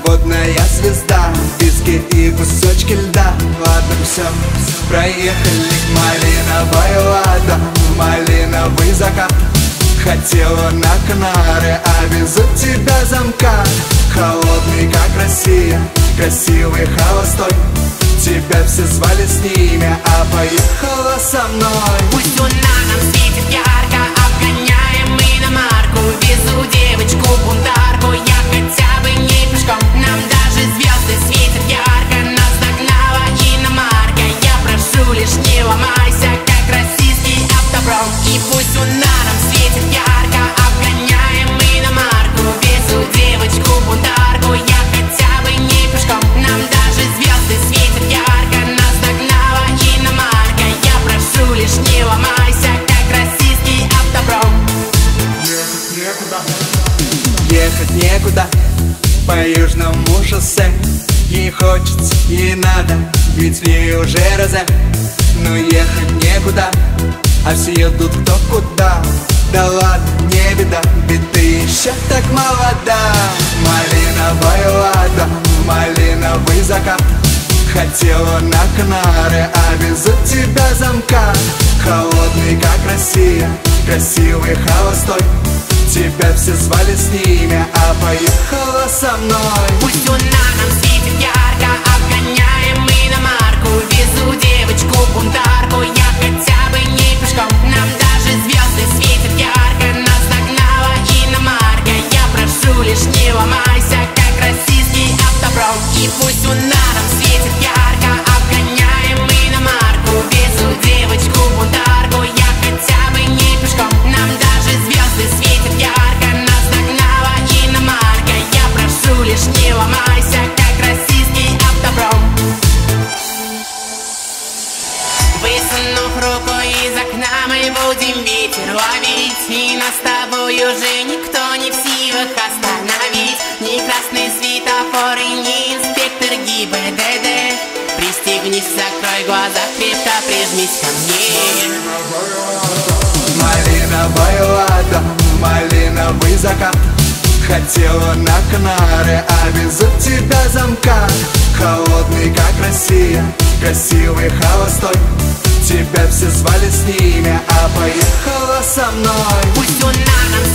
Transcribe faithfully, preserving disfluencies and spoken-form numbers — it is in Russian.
водная звезда, виски и кусочки льда. Ладно, все, проехали к малиновой ладу, малиновый закат. Хотела на Канары, а везут тебя замка. Холодный, как Россия, красивый, холостой. Тебя все звали с ними, а поехала со мной. Пусть луна нам светит ярко, обгоняем мы иномарку. Везу девочку бунтарку, я хотя бы не пешком. Нам даже звезды светят ярко, нас догнала иномарка. Я прошу, лишь не ломайся, как российский автопром. И пусть луна нам светит ярко, обгоняем мы иномарку. Везу девочку бунтарку, я хотя бы не пешком. Нам даже звезды светят ярко, нас догнала иномарка. Я прошу, лишь не ломайся, как российский автопром. Ехать некуда по южному шоссе. Ей хочется, ей надо, ведь в ней уже розе. Но ехать некуда, а все едут кто куда. Да ладно, не беда, ведь ты еще так молода. Малиновая лада, малиновый закат. Хотела на Канары, а везут тебя замка. Холодный, как Россия, красивый, холостой. Тебя все звали с ними, а поехала со мной. Пусть луна нам светит ярко, обгоняем мы иномарку. Везу девочку бунтарку, я хотя бы не пешком. Нам даже звезды светят ярко, нас догнала иномарка. Я прошу, лишь не ломайся, как российский автопром. И пусть луна нам светит ярко, обгоняем мы иномарку. Везу девочку бунтарку, я хотя бы не пешком. Нам даже звезды светят ярко, нас догнала иномарка. Я прошу, лишь не ломайся, как российский автопром. Высунув руку из окна, мы будем ветер ловить. И нас с тобой уже никто не в силах остановить. Ни красный светофор и ни инспектор ГИБДД. Пристегнись, закрой глаза, крепко прижмись ко мне. Малиновая лада, малиновый закат. Хотела на Канары, а везут тебя замка. Холодный, как Россия, красивый, холостой. Тебя все звали с ними, а поехала со мной. Пусть луна нам